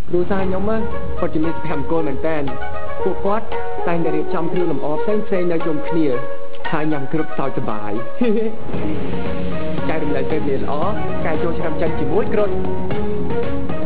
គ្រូសាខ្ញុំគាត់ជាមានសុភមង្គលមែនតើពួកគាត់តែងតែរៀបចំគ្រឿងលម្អផ្សេងនៅជុំគ្នាហើយញ៉ាំគ្រប់សោកសប្បាយចែករំលែកពេលវេលាល្អកែចូលឆ្នាំចិនជាមួយគ្រុឌ